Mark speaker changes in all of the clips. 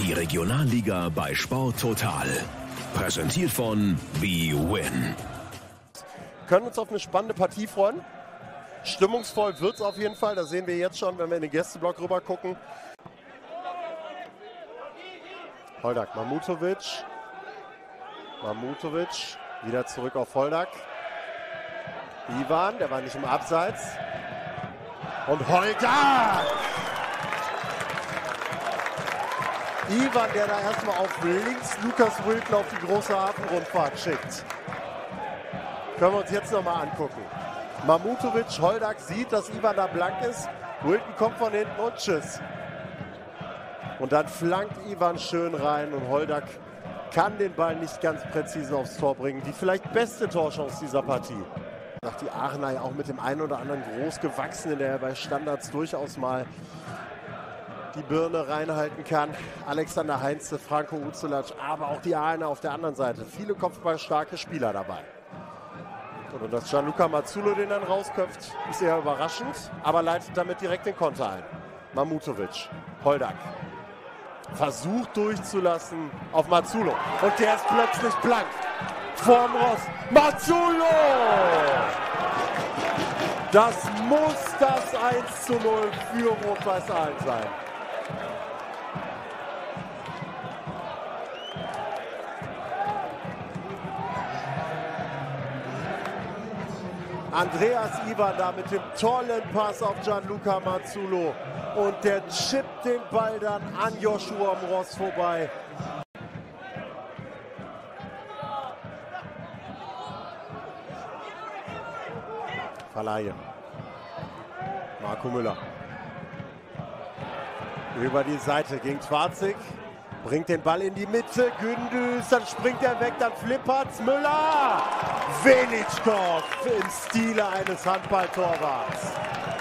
Speaker 1: Die Regionalliga bei Sport Total. Präsentiert von bwin.
Speaker 2: Können uns auf eine spannende Partie freuen. Stimmungsvoll wird es auf jeden Fall. Das sehen wir jetzt schon, wenn wir in den Gästeblock rüber gucken. Holdak, Mamutovic. Wieder zurück auf Holdak. Ivan, der war nicht im Abseits. Und Holdak! Ivan, der da erstmal auf links Lukas Wilken auf die große Hafenrundfahrt schickt. Können wir uns jetzt nochmal angucken. Mamutovic, Holdak sieht, dass Ivan da blank ist. Wilken kommt von hinten und tschüss. Und dann flankt Ivan schön rein und Holdak kann den Ball nicht ganz präzise aufs Tor bringen. Die vielleicht beste Torchance dieser Partie. Nach die Aachener ja auch mit dem einen oder anderen Großgewachsenen, der bei Standards durchaus mal die Birne reinhalten kann. Alexander Heinze, Franco Uzelac, aber auch die Aachener auf der anderen Seite. Viele kopfballstarke Spieler dabei. Und dass Gianluca Mazzulo den dann rausköpft, ist eher überraschend, aber leitet damit direkt den Konter ein. Mamutovic, Holdak. Versucht durchzulassen auf Mazzulo. Und der ist plötzlich blank. Vorm Ross. Mazzulo! Das muss das 1:0 für Rot-Weiß Aalen sein. Andreas Ivan da mit dem tollen Pass auf Gianluca Mazzulo. Und der chippt den Ball dann an Joshua am Ross vorbei. Verleihen. Marco Müller. Über die Seite gegen Twarzig. Bringt den Ball in die Mitte. Gündüz, dann springt er weg, dann flippert's. Müller! Velitschkov im Stile eines Handballtorwarts.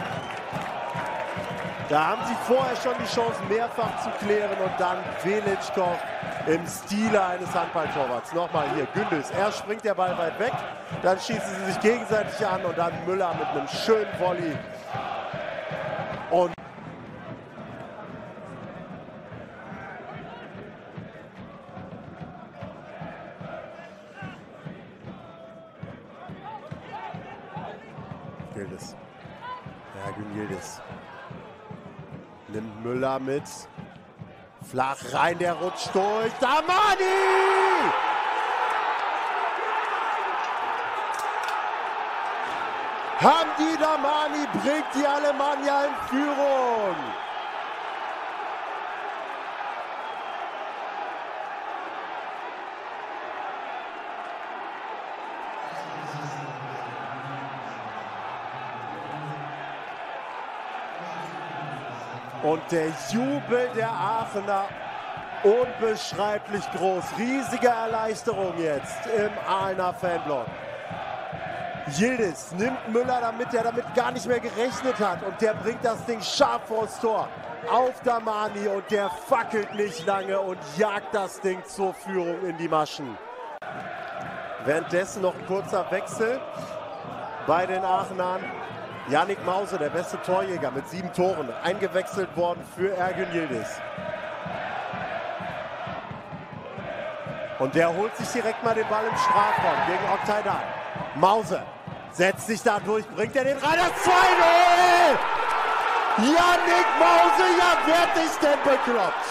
Speaker 2: Da haben sie vorher schon die Chance mehrfach zu klären und dann Velitschkov im Stile eines Handballtorwarts. Nochmal hier, Gündüz. Erst springt der Ball weit weg, dann schießen sie sich gegenseitig an und dann Müller mit einem schönen Volley. Und Yildiz. Ja, Yildiz. Nimmt Müller mit. Flach rein, der rutscht durch. Damani! Hamdi Damani bringt die Alemannia in Führung. Und der Jubel der Aachener unbeschreiblich groß. Riesige Erleichterung jetzt im Aalener Fanblock. Yildiz nimmt Müller damit, der damit gar nicht mehr gerechnet hat. Und der bringt das Ding scharf vors Tor auf Damani. Und der fackelt nicht lange und jagt das Ding zur Führung in die Maschen. Währenddessen noch ein kurzer Wechsel bei den Aachenern. Yannick Mause, der beste Torjäger mit 7 Toren, eingewechselt worden für Ergün Yildiz. Und der holt sich direkt mal den Ball im Strafraum gegen Oktay Dahl. Mause setzt sich da durch, bringt er den rein, das 2:0! Yannick Mause, ja, werd ich denn bekloppt?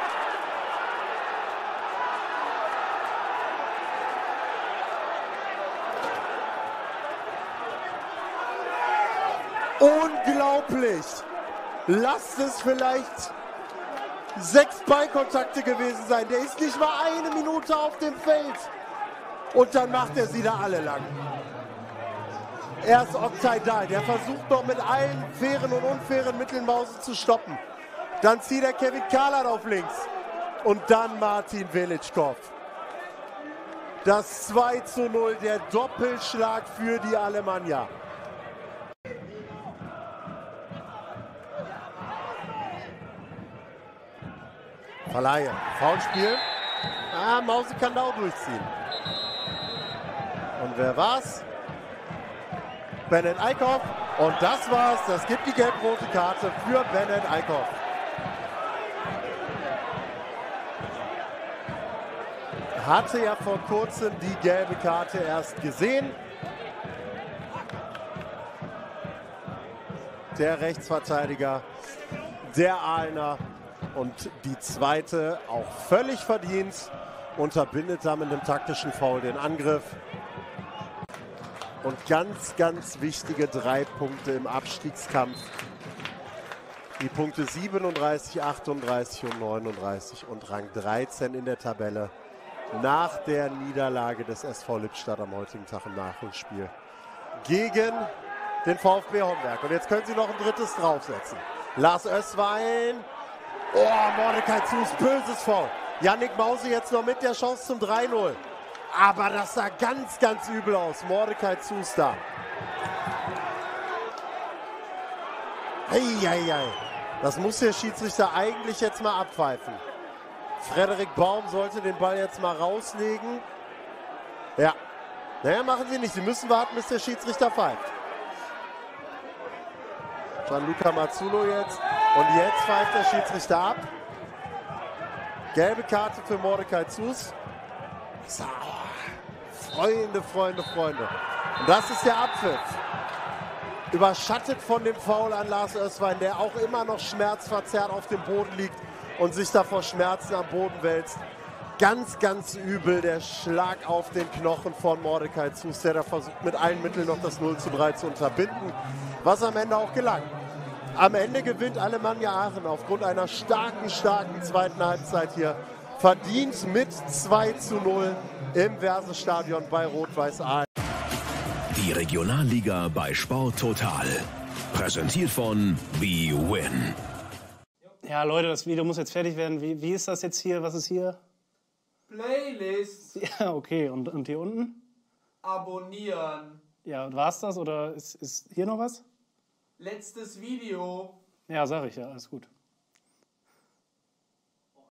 Speaker 2: Unglaublich! Lasst es vielleicht 6 Ballkontakte gewesen sein. Der ist nicht mal eine Minute auf dem Feld. Und dann macht er sie da alle lang. Erst Oktay Dahl, der versucht noch mit allen fairen und unfairen Mitteln Mause zu stoppen. Dann zieht er Kevin Karlat auf links. Und dann Martin Velitschkov. Das 2:0, der Doppelschlag für die Alemannia. Verleihen. Foulspiel. Mause kann da auch durchziehen. Und wer war's? Bennett Eickhoff. Und das war's. Das gibt die gelb-rote Karte für Bennett Eickhoff. hatte ja vor kurzem die gelbe Karte erst gesehen. Der Rechtsverteidiger, der Aalener. Und die zweite auch völlig verdient. Unterbindet da mit einem taktischen Foul den Angriff. Und ganz, ganz wichtige 3 Punkte im Abstiegskampf. Die Punkte 37, 38 und 39 und Rang 13 in der Tabelle. Nach der Niederlage des SV Lippstadt am heutigen Tag im Nachholspiel gegen den VfB Homberg. Und jetzt können sie noch ein drittes draufsetzen. Lars Ößwein. Oh, Mordecai Zus, böses Foul. Yannick Mause jetzt noch mit der Chance zum 3-0. Aber das sah ganz, ganz übel aus. Mordecai Zus da. Eieiei. Das muss der Schiedsrichter eigentlich jetzt mal abpfeifen. Frederik Baum sollte den Ball jetzt mal rauslegen. Ja. Naja, machen sie nicht. Sie müssen warten, bis der Schiedsrichter pfeift. Gianluca Mazzulo jetzt. Und jetzt pfeift der Schiedsrichter ab. Gelbe Karte für Mordecai Zus. So. Freunde, Freunde, Freunde. Und das ist der Abpfiff. Überschattet von dem Foul an Lars Ößwein, der auch immer noch schmerzverzerrt auf dem Boden liegt und sich da vor Schmerzen am Boden wälzt. Ganz, ganz übel der Schlag auf den Knochen von Mordecai Zus, der da versucht mit allen Mitteln noch das 0:3 zu unterbinden, was am Ende auch gelang. Am Ende gewinnt Alemannia Aachen aufgrund einer starken, starken zweiten Halbzeit hier. Verdient mit 2:0 im Versenstadion bei Rot-Weiß Aalen.
Speaker 1: Die Regionalliga bei Sport Total. Präsentiert von bwin.
Speaker 3: Ja, Leute, das Video muss jetzt fertig werden. Wie ist das jetzt hier? Was ist hier?
Speaker 4: Playlist.
Speaker 3: Ja, okay. Und hier unten?
Speaker 4: Abonnieren.
Speaker 3: Ja, war's das oder ist hier noch was?
Speaker 4: Letztes Video.
Speaker 3: Ja, sag ich ja. Alles gut.